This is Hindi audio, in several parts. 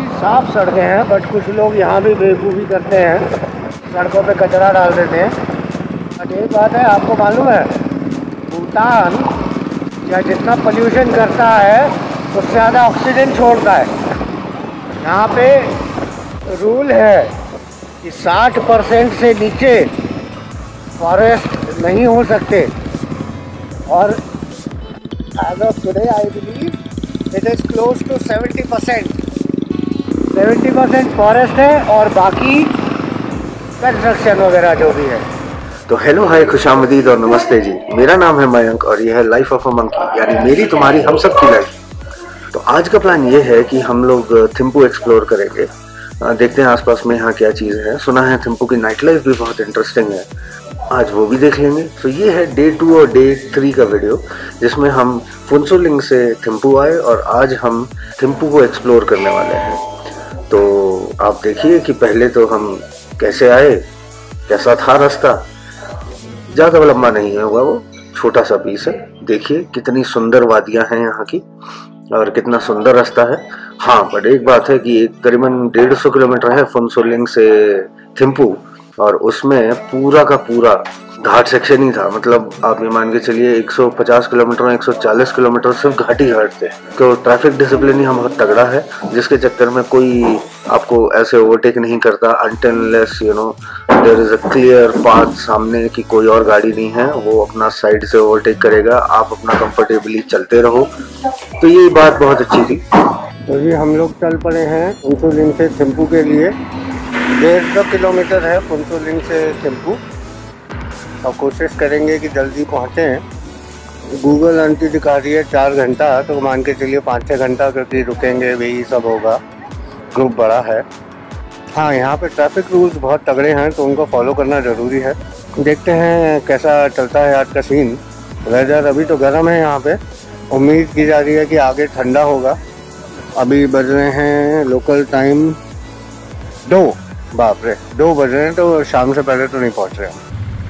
साफ सड़कें हैं, बट कुछ लोग यहाँ भी बेवकूफ़ी करते हैं, सड़कों पे कचरा डाल देते हैं। बट एक बात है, आपको मालूम है भूटान या जितना पोल्यूशन करता है उससे ज़्यादा ऑक्सीजन छोड़ता है। यहाँ पे रूल है कि 60% से नीचे फॉरेस्ट नहीं हो सकते, और age of today I believe it is close to 70% forest है और बाकी कंस्ट्रक्शन वगैरह जो भी है। तो हेलो, हाय, खुशामदीद और नमस्ते जी। मेरा नाम है मयंक और यह है लाइफ ऑफ अ मंकी, यानी मेरी तुम्हारी हम सब की लाइफ। तो आज का प्लान ये है कि हम लोग थिम्पू एक्सप्लोर करेंगे, देखते हैं आसपास में यहाँ क्या चीज़ है। सुना है थिम्पू की नाइट लाइफ भी बहुत इंटरेस्टिंग है, आज वो भी देख लेंगे। तो ये है डे 2 और डे 3 का वीडियो, जिसमें हम फुनसोलिंग से थिम्पू आए और आज हम थिम्पू को एक्सप्लोर करने वाले हैं। तो आप देखिए कि पहले तो हम कैसे आए, कैसा था रास्ता। ज़्यादा लंबा नहीं है, होगा वो छोटा सा पीस है। देखिए कितनी सुंदर वादियाँ हैं यहाँ की और कितना सुंदर रास्ता है। हाँ, बट एक बात है कि करीबन 150 किलोमीटर है फुनसोलिंग से थिम्पू, और उसमें पूरा का पूरा घाट सेक्शन ही था। मतलब आप ये मान के चलिए 150 किलोमीटर में 140 किलोमीटर सिर्फ घाट ही घाट थे। तो ट्रैफिक डिसिप्लिन ही बहुत तगड़ा है, जिसके चक्कर में कोई आपको ऐसे ओवरटेक नहीं करता until unless you know there is a clear path सामने कि कोई और गाड़ी नहीं है, वो अपना साइड से ओवरटेक करेगा, आप अपना कंफर्टेबली चलते रहो। तो ये बात बहुत अच्छी थी। तो ये हम लोग चल पड़े हैं फुनसोलिंग से थिम्पू के लिए। 150 किलोमीटर है फुनसोलिंग से थिम्पू, और कोशिश करेंगे कि जल्दी पहुँचें। गूगल आंटी दिखा रही है 4 घंटा, तो मान के चलिए 5-6 घंटा, क्योंकि रुकेंगे वही सब होगा, ग्रुप बड़ा है। हाँ, यहाँ पे ट्रैफिक रूल्स बहुत तगड़े हैं, तो उनको फॉलो करना ज़रूरी है। देखते हैं कैसा चलता है आज का सीन। वेदर अभी तो गर्म है यहाँ पे, उम्मीद की जा रही है कि आगे ठंडा होगा। अभी बज रहे हैं लोकल टाइम 2, बाप रे 2 बज रहे हैं, तो शाम से पहले तो नहीं पहुँच रहे हम।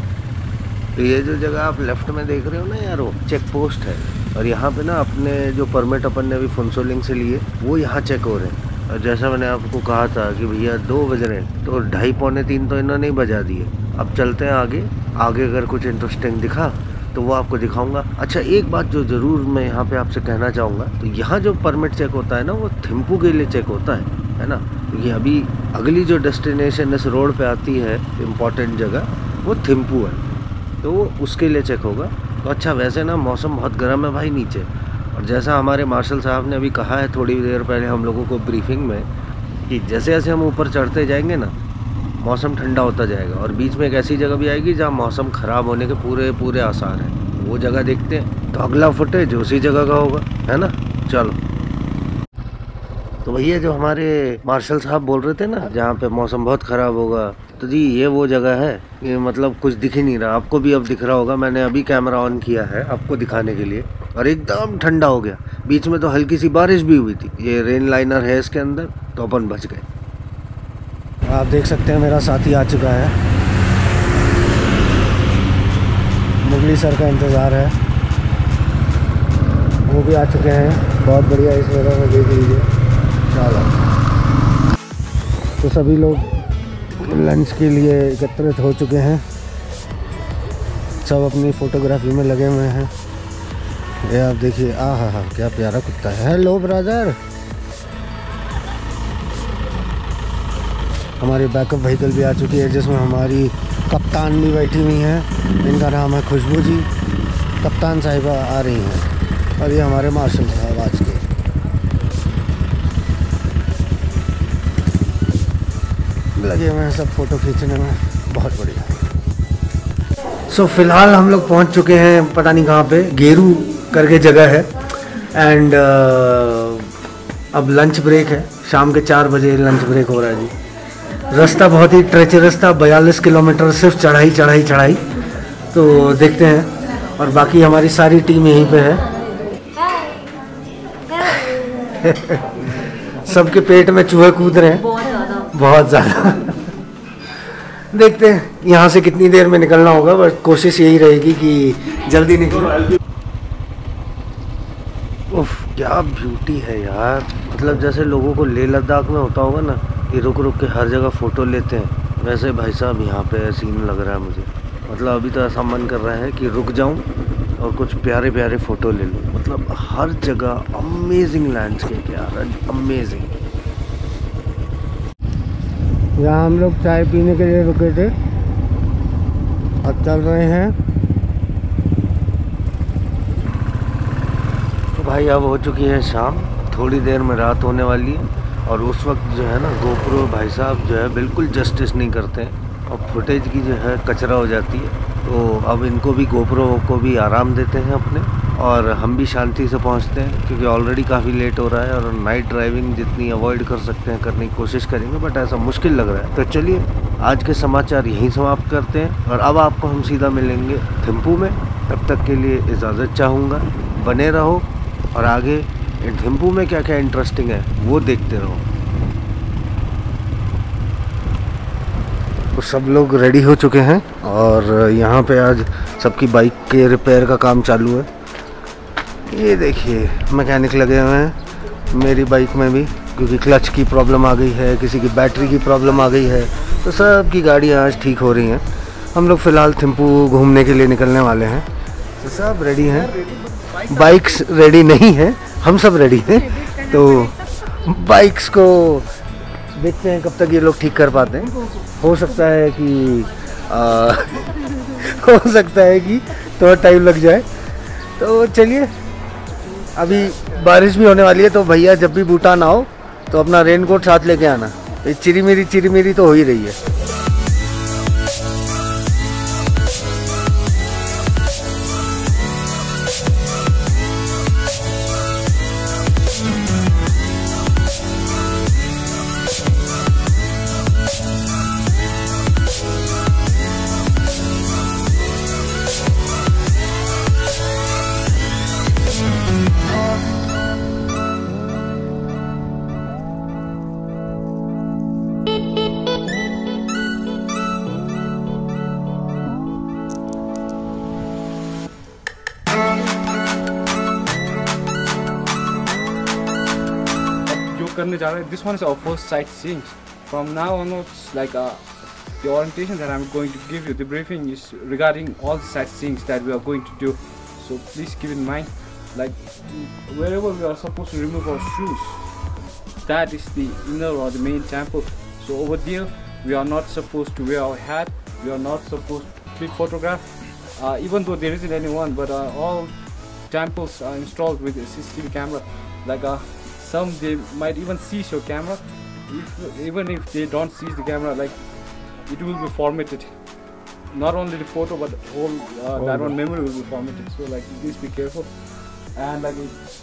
तो ये जो जगह आप लेफ्ट में देख रहे हो ना यार, वो चेक पोस्ट है, और यहाँ पे ना अपने जो परमिट अपन ने अभी फुनसोलिंग से लिए वो यहाँ चेक हो रहे हैं। और जैसा मैंने आपको कहा था कि भैया 2 बज रहे हैं, तो 2:30-3 तो इन्होंने ही बजा दिए। अब चलते हैं आगे। अगर कुछ इंटरेस्टिंग दिखा तो वो आपको दिखाऊंगा। अच्छा, एक बात जो ज़रूर मैं यहाँ पे आपसे कहना चाहूँगा, तो यहाँ जो परमिट चेक होता है ना, वो थिम्पू के लिए चेक होता है ना। क्योंकि अभी अगली जो डेस्टिनेशन इस रोड पे आती है, इम्पॉर्टेंट जगह, वो थिम्पू है, तो वो उसके लिए चेक होगा। तो अच्छा, वैसे ना मौसम बहुत गर्म है भाई नीचे, और जैसा हमारे मार्शल साहब ने अभी कहा है थोड़ी देर पहले हम लोगों को ब्रीफिंग में, कि जैसे जैसे हम ऊपर चढ़ते जाएंगे ना, मौसम ठंडा होता जाएगा, और बीच में एक ऐसी जगह भी आएगी जहाँ मौसम ख़राब होने के पूरे आसार हैं। वो जगह देखते हैं। तो अगला फुटेज उसी जगह का होगा, है ना। चलो। तो भैया जो हमारे मार्शल साहब बोल रहे थे ना, जहाँ पे मौसम बहुत ख़राब होगा, तो जी ये वो जगह है। ये मतलब कुछ दिख ही नहीं रहा, आपको भी अब दिख रहा होगा। मैंने अभी कैमरा ऑन किया है आपको दिखाने के लिए, और एकदम ठंडा हो गया। बीच में तो हल्की सी बारिश भी हुई थी। ये रेन लाइनर है इसके अंदर, तो अपन बच गए। आप देख सकते हैं मेरा साथी आ चुका है, मुगली सर का इंतज़ार है, वो भी आ चुके हैं। बहुत बढ़िया, इस जगह में देख लीजिए। चलो, तो सभी लोग लंच के लिए एकत्रित हो चुके हैं, सब अपनी फ़ोटोग्राफी में लगे हुए हैं। ये आप देखिए, हाँ, क्या प्यारा कुत्ता है। Hello brother. हमारी बैकअप व्हीकल भी आ चुकी है, जिसमें हमारी कप्तान भी बैठी हुई हैं। इनका नाम है खुशबू जी। कप्तान साहिबा आ रही हैं, और ये हमारे मार्शल साहब आज के। लगे हुए हैं सब फ़ोटो खींचने में, बहुत बढ़िया। सो फिलहाल हम लोग पहुंच चुके हैं, पता नहीं कहाँ पे, गेरू करके जगह है। एंड अब लंच ब्रेक है, शाम के 4 बजे लंच ब्रेक हो रहा है जी। रास्ता बहुत ही ट्रेचरस था, 42 किलोमीटर सिर्फ चढ़ाई। तो देखते हैं, और बाकी हमारी सारी टीम यहीं पे है। सबके पेट में चूहे कूद रहे हैं, बहुत ज़्यादा। देखते हैं यहाँ से कितनी देर में निकलना होगा, बस कोशिश यही रहेगी कि जल्दी निकलो। उफ, क्या ब्यूटी है यार। मतलब जैसे लोगों को लेह लद्दाख में होता होगा ना कि रुक रुक के हर जगह फ़ोटो लेते हैं, वैसे भाई साहब यहाँ पे सीन लग रहा है मुझे। मतलब अभी तो ऐसा मन कर रहा है कि रुक जाऊँ और कुछ प्यारे प्यारे फ़ोटो ले लूँ। मतलब हर जगह अमेजिंग लैंडस्केप यार, अमेजिंग। यहाँ हम लोग चाय पीने के लिए रुके थे और चल रहे हैं। तो भाई अब हो चुकी है शाम, थोड़ी देर में रात होने वाली है। और उस वक्त जो है ना गोप्रो भाई साहब जो है बिल्कुल जस्टिस नहीं करते हैं और फुटेज की जो है कचरा हो जाती है। तो अब इनको भी गोप्रो को भी आराम देते हैं अपने, और हम भी शांति से पहुंचते हैं क्योंकि ऑलरेडी काफ़ी लेट हो रहा है। और नाइट ड्राइविंग जितनी अवॉइड कर सकते हैं करने की कोशिश करेंगे, बट ऐसा मुश्किल लग रहा है। तो चलिए आज के समाचार यहीं समाप्त करते हैं और अब आपको हम सीधा मिलेंगे थिम्पू में। तब तक के लिए इजाज़त चाहूँगा, बने रहो और आगे थिम्पू में क्या क्या इंटरेस्टिंग है वो देखते रहो। तो सब लोग रेडी हो चुके हैं और यहाँ पे आज सबकी बाइक के रिपेयर का काम चालू है। ये देखिए मैकेनिक लगे हुए हैं मेरी बाइक में भी, क्योंकि क्लच की प्रॉब्लम आ गई है, किसी की बैटरी की प्रॉब्लम आ गई है, तो सब की गाड़ियाँ आज ठीक हो रही हैं। हम लोग फ़िलहाल थिम्पू घूमने के लिए निकलने वाले हैं, तो सब रेडी हैं। बाइक्स रेडी नहीं है, हम सब रेडी हैं। तो बाइक्स को देखते हैं कब तक ये लोग ठीक कर पाते हैं। हो सकता है कि हो सकता है कि थोड़ा टाइम लग जाए। तो चलिए, अभी बारिश भी होने वाली है, तो भैया जब भी भूटान आओ तो अपना रेनकोट साथ लेके आना। ये चिरी मेरी तो हो ही रही है। This one is our first sightseeing. From now onwards, like the orientation that I'm going to give you, the briefing is regarding all the sightseeing that we are going to do. So please keep in mind, like wherever we are supposed to remove our shoes, that is the inner or the main temple. So over there, we are not supposed to wear our hat. We are not supposed to click photograph, even though there isn't anyone. But all temples are installed with a CCTV camera. Like some they might even seize your camera. Even if they don't seize the camera, like it will be formatted. Not only the photo, but the whole background memory will be formatted. So like please be careful. And like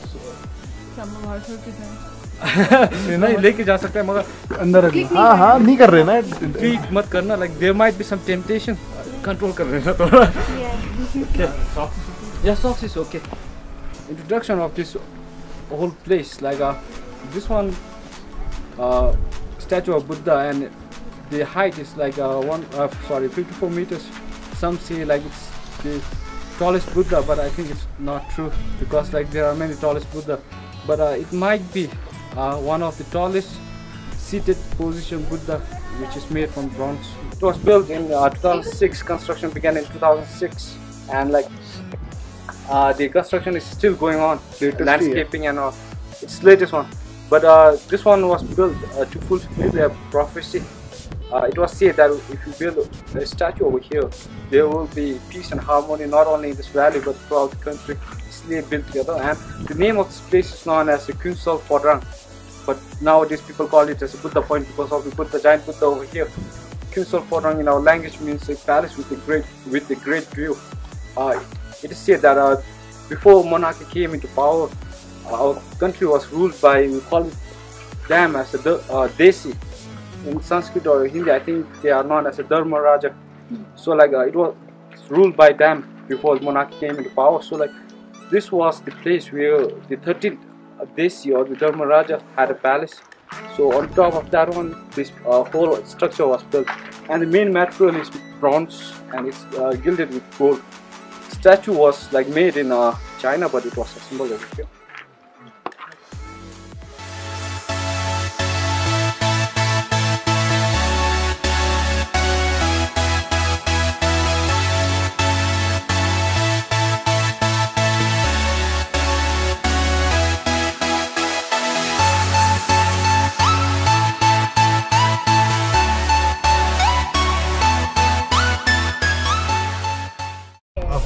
नहीं लेके जा सकते हैं मगर अंदर हाँ हाँ नहीं कर रहे ना, क्लिक मत करना. Like there might be some temptation. Control कर रहे हैं थोड़ा. Okay. Yeah, socks is okay. Introduction of this whole place, like this one statue of Buddha, and the height is like 54 meters. Some say like it's the tallest Buddha, but I think it's not true, because like there are many tallest Buddha, but it might be one of the tallest seated position Buddha, which is made from bronze. It was built in 2006. Construction began in 2006, and like the construction is still going on, landscaping and all. It's the latest one, but this one was built to fulfill their prophecy. It was said that if you build a statue over here, there will be peace and harmony not only in this valley but throughout the country. It's built together, and the name of this place is known as the Phuentsholing, but nowadays people call it as a Buddha Point because of the Buddha, giant Buddha over here. Phuentsholing in our language means a palace with a great view. It is said that before monarchy came into power, our country was ruled by, we call them as a Desi. In Sanskrit or Hindi, I think they are known as a Dharma Raja. So like it was ruled by them before monarchy came into power. So like this was the place where the 13th Desi or the Dharma Raja had a palace. So on top of that one, this whole structure was built, and the main material is bronze and it's gilded with gold. Statue was like made in China, but it was assembled over here.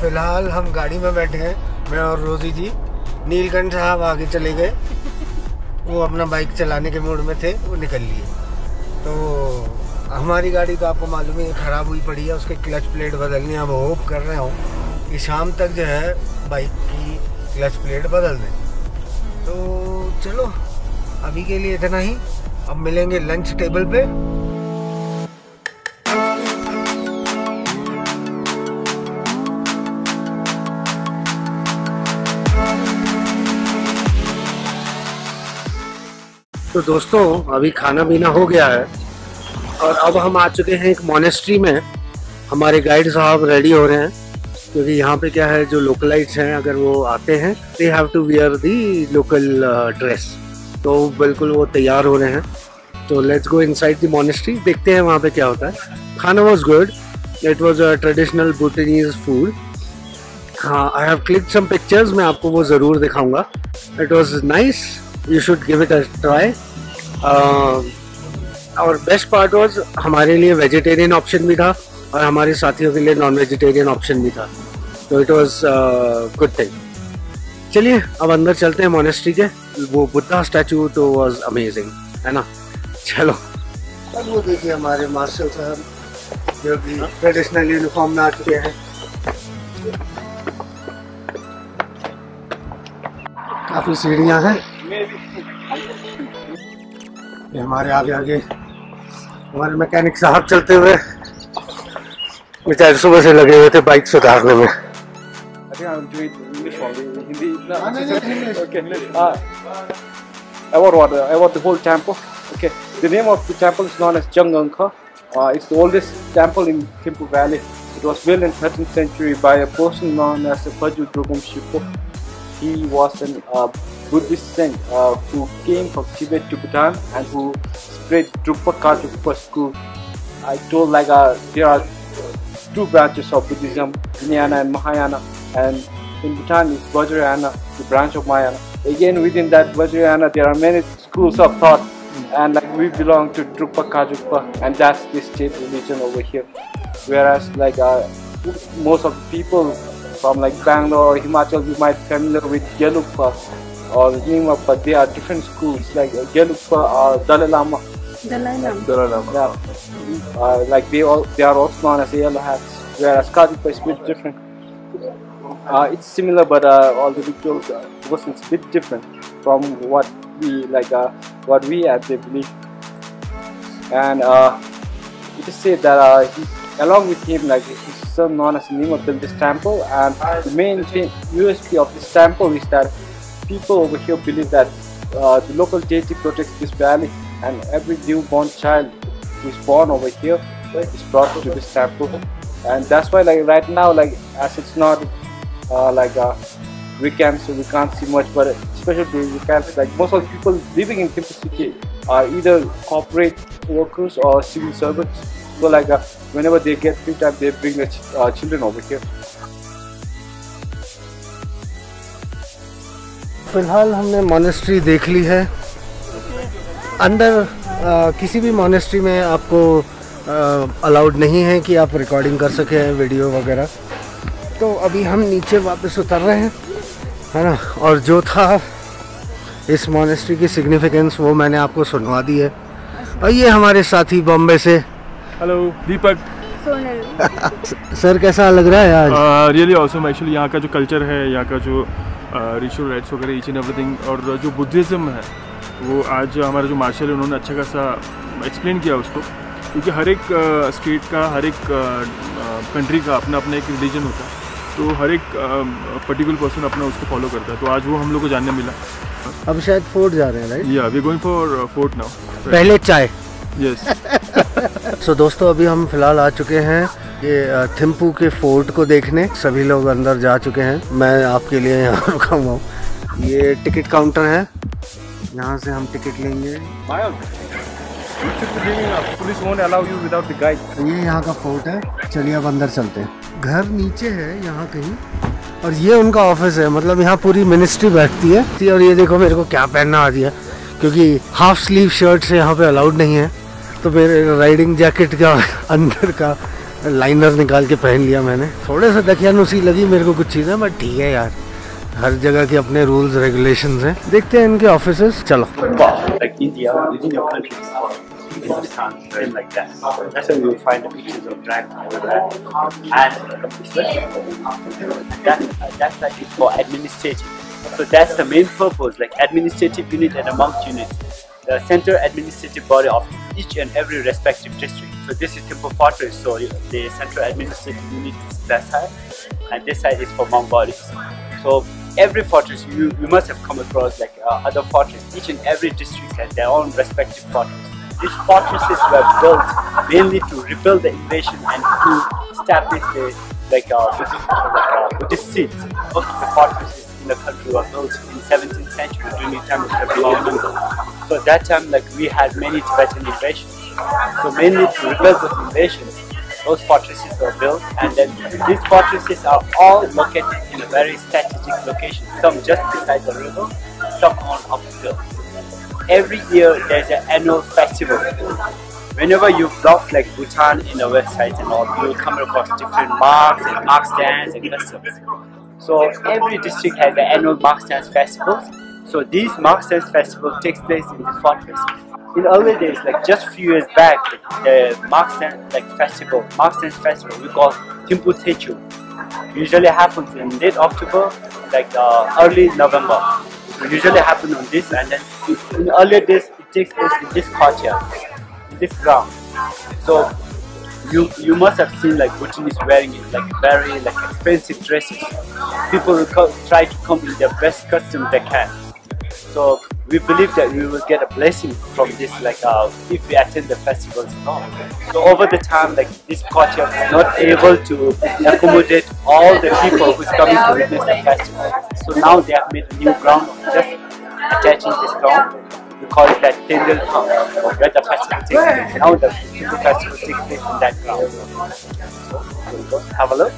फिलहाल हम गाड़ी में बैठे हैं, मैं और रोजी जी। नीलकंठ साहब आगे चले गए, वो अपना बाइक चलाने के मूड में थे, वो निकल लिए। तो हमारी गाड़ी तो आपको मालूम है ख़राब हुई पड़ी है, उसके क्लच प्लेट बदलनी। अब होप कर रहे हो कि शाम तक जो है बाइक की क्लच प्लेट बदल दें। तो चलो अभी के लिए इतना ही, अब मिलेंगे लंच टेबल पे। तो दोस्तों अभी खाना पीना हो गया है और अब हम आ चुके हैं एक मोनेस्ट्री में। हमारे गाइड साहब रेडी हो रहे हैं, क्योंकि यहाँ पे क्या है, जो लोकलाइट्स हैं अगर वो आते हैं they have to wear the local dress. तो बिल्कुल वो तैयार हो रहे हैं। तो let's go inside the monastery, देखते हैं वहाँ पे क्या होता है। खाना was good, it was a traditional Bhutanese food. हाँ, I have clicked some pictures, मैं आपको वो ज़रूर दिखाऊंगा। It was nice, you should give it a try. और बेस्ट पार्ट वाज हमारे लिए वेजिटेरियन ऑप्शन भी था और हमारे साथियों के लिए नॉन वेजिटेरियन ऑप्शन भी था। तो इट वाज गुड थिंग। चलिए अब अंदर चलते हैं मोनेस्ट्री के। वो बुद्धा स्टैचू तो वाज अमेजिंग, है ना। चलो अब वो देखिए हमारे मार्शल साहब जो कि ट्रेडिशनल यूनिफॉर्म में आ चुके हैं। काफ़ी सीढ़ियाँ हैं। ये हमारे आगे आगे हमारे मैकेनिक साहब चलते हुए बेचारे सुबह से लगे हुए थे बाइक सुधारने में। About the whole temple. Okay, the name of the temple is known as Changangkha. It's the oldest temple in Thimphu Valley. It was built in 13th century by a person known as Phuentsholing. He was a Buddhist saint who came from Tibet to Bhutan and who spread Drukpa Kajukpa school. I told like there are two branches of Buddhism, Vijnana and Mahayana, and in Bhutan is Vajrayana, the branch of Mahayana. Again, within that Vajrayana there are many schools of thought, and like we belong to Drukpa Kajukpa, and that's the state religion over here. Whereas like most of the people from like Bangalore or Himachal, you might be familiar with Gelugpa or Nimapa. They are different schools. Like Gelugpa or Dalai Lama. Yeah. Like they are also known as yellow hats. Whereas Kajukpa is a bit different. It's similar, but all the rituals wasn't a bit different from what we as they believe. And it is said that along with him, like his son known as Nima built this temple, and the main USP of this temple is that people over here believe that the local deity protects this valley, and every newborn child who is born over here is brought to this temple. And that's why like right now, like as it's not weekends, so we can't see much, but especially weekends, like most of the people living in Thimphu city are either corporate workers or civil servants. So like whenever they get free time, they bring their children over here. फिलहाल हमने मोनेस्ट्री देख ली है। अंदर किसी भी मोनेस्ट्री में आपको अलाउड नहीं है कि आप रिकॉर्डिंग कर सकें वीडियो वगैरह। तो अभी हम नीचे वापस उतर रहे हैं, है ना। और जो था इस मोनेस्ट्री की सिग्निफिकेंस वो मैंने आपको सुनवा दी है। और ये हमारे साथी बॉम्बे से, हेलो दीपक। सर कैसा लग रहा है आज? Really awesome. एक्चुअली यहाँ का जो कल्चर है, यहाँ का जो रिचुअल राइट्स वगैरह ईच एंड एवरीथिंग, और जो बुद्धिज़्म है वो आज हमारा जो मार्शल है उन्होंने अच्छा खासा एक्सप्लेन किया उसको। क्योंकि हर एक स्टेट का, हर एक कंट्री का अपना अपना एक रिलीजन होता है, तो हर एक पर्टिकुलर पर्सन अपना उसको फॉलो करता है। तो आज वो हम लोग को जानने मिला। अब शायद फोर्ट जा रहे हैं, राइट? या we going for fort now. पहले चाय। यस। सो दोस्तों अभी हम फिलहाल आ चुके हैं ये थिम्पू के फोर्ट को देखने। सभी लोग अंदर जा चुके हैं, मैं आपके लिए यहाँ रुका हुआ हूँ। ये टिकट काउंटर है, यहाँ से हम टिकट लेंगे। Police won't allow you without the guide. ये यहाँ का फोर्ट है। चलिए अब अंदर चलते हैं। घर नीचे है यहाँ कहीं, और ये उनका ऑफिस है। मतलब यहाँ पूरी मिनिस्ट्री बैठती है। और ये देखो मेरे को क्या पहनना आ दिया, क्योंकि हाफ स्लीव शर्ट से यहाँ पे अलाउड नहीं है। तो मेरे राइडिंग जैकेट का अंदर का लाइनर निकाल के पहन लिया मैंने। थोड़े से दकियानुसी लगी मेरे को कुछ चीज़ें, बट ठीक है यार, हर जगह के अपने रूल्स रेगुलेशंस हैं। देखते हैं इनके ऑफिसेस। चलो। Like India, within your country, Hindustan, same like that. That's why you will find the pictures of dragons over there. And that's like it for administrative. So that's the main purpose, like administrative unit and a monk unit. The central administrative body of each and every respective district. So this is Thimphu Fortress, so the central administrative unit is that side, and this side is for monk bodies. So every fortress, you must have come across like other fortresses. Each and every district has their own respective fortress. These fortresses were built mainly to repel the invasion and to establish the Buddhist seats. Most of the fortresses in the country were built in 17th century during the time of the Bhutan. So at that time, like we had many Tibetan invasions. So mainly to repel those invasions, those fortresses were built, and then these fortresses are all located in a very strategic location. Some just beside the river, some on up the hill. Every year there's an annual festival. Whenever you block like Bhutan in the website and all, you will come across different marks and mark stands and customs. So every district has an annual mark stands festivals. So these mark stands festival takes place in the fortress. In early days, like just a few years back, the mark stands festival we call Thimphu Techu. Usually happens in late October, like early November. It usually happen on this, and then in earlier days it takes place in this courtyard, in this ground. So you must have seen like Bhutanese wearing it like very like expensive dresses. People will try to come in their best costume they can. So we believe that we will get a blessing from this, like if we attend the festivals and all. So over the time, like this courtyard is not able to accommodate all the people who's coming to witness the festival. So now they have made a new ground, just attaching this ground. We call it that Tendel Town, where the festival takes place. Now the festival takes place in that ground. So we'll go have a look.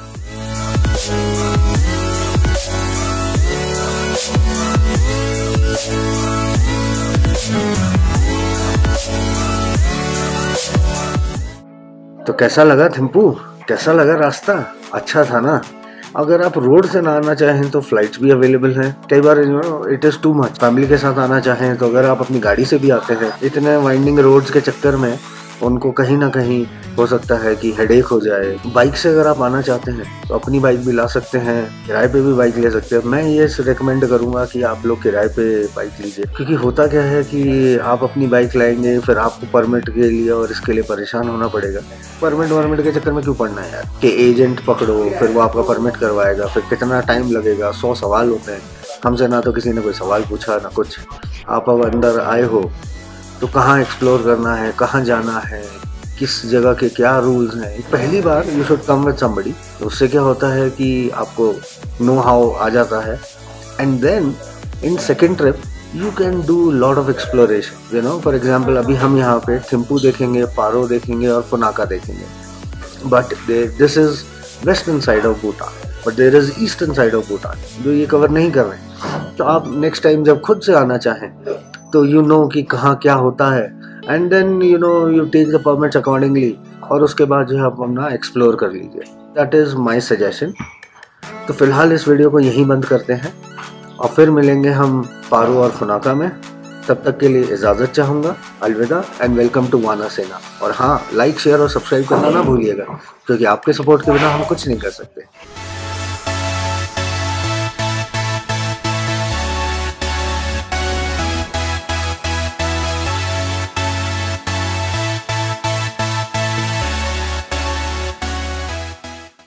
तो कैसा लगा थिम्पू? कैसा लगा रास्ता? अच्छा था ना? अगर आप रोड से ना आना चाहें तो फ्लाइट्स भी अवेलेबल हैं। कई बार it is too much. Family के साथ आना चाहें तो अगर आप अपनी गाड़ी से भी आते हैं, इतने वाइंडिंग रोड्स के चक्कर में उनको कहीं ना कहीं हो सकता है कि हेडेक हो जाए। बाइक से अगर आप आना चाहते हैं तो अपनी बाइक भी ला सकते हैं, किराए पे भी बाइक ले सकते हैं। मैं ये रिकमेंड करूंगा कि आप लोग किराए पे बाइक लीजिए, क्योंकि होता क्या है कि आप अपनी बाइक लाएंगे, फिर आपको परमिट के लिए और इसके लिए परेशान होना पड़ेगा। परमिट के चक्कर में क्यों पड़ना है यार, कि एजेंट पकड़ो, फिर वो आपका परमिट करवाएगा, फिर कितना टाइम लगेगा, 100 सवाल होते हैं। हमसे ना तो किसी ने कोई सवाल पूछा ना कुछ। आप अब अंदर आए हो तो कहाँ एक्सप्लोर करना है, कहाँ जाना है, किस जगह के क्या रूल्स हैं, पहली बार you should come with somebody. उससे क्या होता है कि आपको नो हाउ आ जाता है, and then in second trip you can do lot of exploration. You know, for example अभी हम यहाँ पे थिम्पू देखेंगे, पारो देखेंगे और फुनाका देखेंगे, but this is western side of Bhutan, but there is eastern side of Bhutan जो ये कवर नहीं कर रहे। तो आप नेक्स्ट टाइम जब खुद से आना चाहें तो यू नो कि कहाँ क्या होता है, and then you know you take the permits accordingly, और उसके बाद जो है आप अपना एक्सप्लोर कर लीजिए। That is my suggestion. तो फिलहाल इस वीडियो को यहीं बंद करते हैं और फिर मिलेंगे हम पारो और फुनाका में। तब तक के लिए इजाज़त चाहूँगा। अलविदा एंड वेलकम टू वाना सेना। और हाँ, लाइक शेयर और सब्सक्राइब करना ना भूलिएगा, क्योंकि आपके सपोर्ट के बिना हम कुछ नहीं कर सकते।